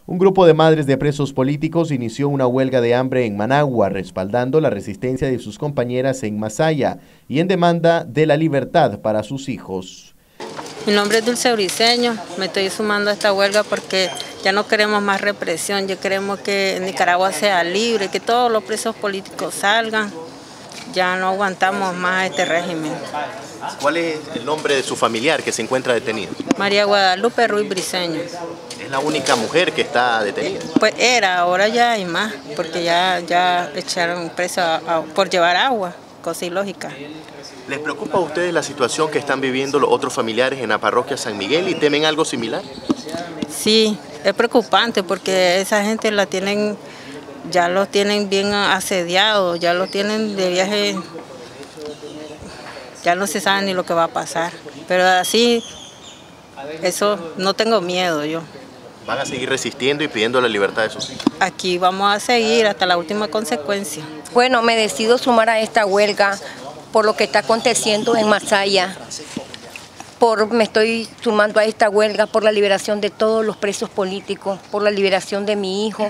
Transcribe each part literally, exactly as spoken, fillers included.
Un grupo de madres de presos políticos inició una huelga de hambre en Managua, respaldando la resistencia de sus compañeras en Masaya y en demanda de la libertad para sus hijos. Mi nombre es Dulce Briceño, me estoy sumando a esta huelga porque ya no queremos más represión, ya queremos que Nicaragua sea libre, que todos los presos políticos salgan, ya no aguantamos más este régimen. ¿Cuál es el nombre de su familiar que se encuentra detenido? María Guadalupe Ruiz Briceño. ¿Es la única mujer que está detenida? Pues era, ahora ya hay más, porque ya, ya echaron preso a, a, por llevar agua, cosa ilógica. ¿Les preocupa a ustedes la situación que están viviendo los otros familiares en la parroquia San Miguel y temen algo similar? Sí, es preocupante porque esa gente la tienen, ya los tienen bien asediados, ya los tienen de viaje, ya no se sabe ni lo que va a pasar. Pero así, eso no tengo miedo yo. ¿Van a seguir resistiendo y pidiendo la libertad de sus hijos? Aquí vamos a seguir hasta la última consecuencia. Bueno, me decido sumar a esta huelga por lo que está aconteciendo en Masaya. Por, me estoy sumando a esta huelga por la liberación de todos los presos políticos, por la liberación de mi hijo,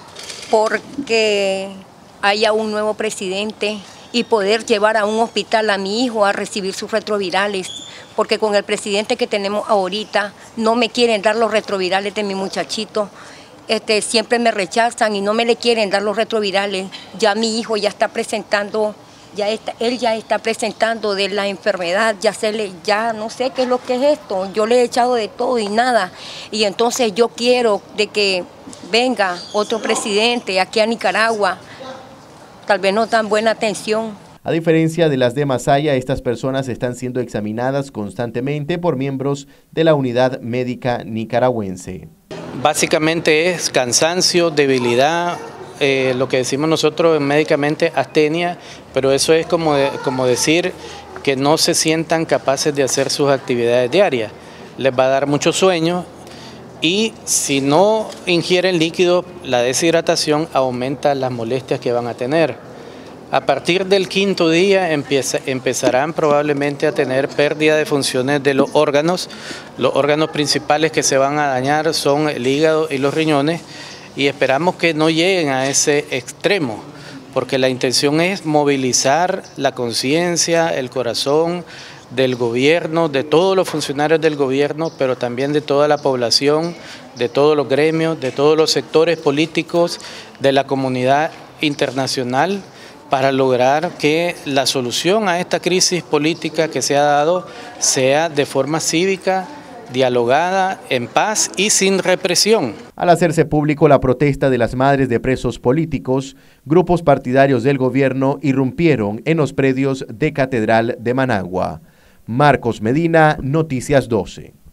porque haya un nuevo presidente y poder llevar a un hospital a mi hijo a recibir sus retrovirales, porque con el presidente que tenemos ahorita no me quieren dar los retrovirales de mi muchachito. Este, siempre me rechazan y no me le quieren dar los retrovirales. Ya mi hijo ya está presentando, ya está, él ya está presentando de la enfermedad, ya, se le, ya no sé qué es lo que es esto, yo le he echado de todo y nada. Y entonces yo quiero de que venga otro presidente aquí a Nicaragua, tal vez no tan buena atención. A diferencia de las de Masaya, estas personas están siendo examinadas constantemente por miembros de la Unidad Médica Nicaragüense. Básicamente es cansancio, debilidad, eh, lo que decimos nosotros médicamente astenia, pero eso es como, de, como decir que no se sientan capaces de hacer sus actividades diarias. Les va a dar mucho sueño y si no ingieren líquido, la deshidratación aumenta las molestias que van a tener. A partir del quinto día empieza, empezarán probablemente a tener pérdida de funciones de los órganos. Los órganos principales que se van a dañar son el hígado y los riñones y esperamos que no lleguen a ese extremo, porque la intención es movilizar la conciencia, el corazón del gobierno, de todos los funcionarios del gobierno, pero también de toda la población, de todos los gremios, de todos los sectores políticos, de la comunidad internacional, para lograr que la solución a esta crisis política que se ha dado sea de forma cívica, dialogada, en paz y sin represión. Al hacerse público la protesta de las madres de presos políticos, grupos partidarios del gobierno irrumpieron en los predios de Catedral de Managua. Marcos Medina, Noticias doce.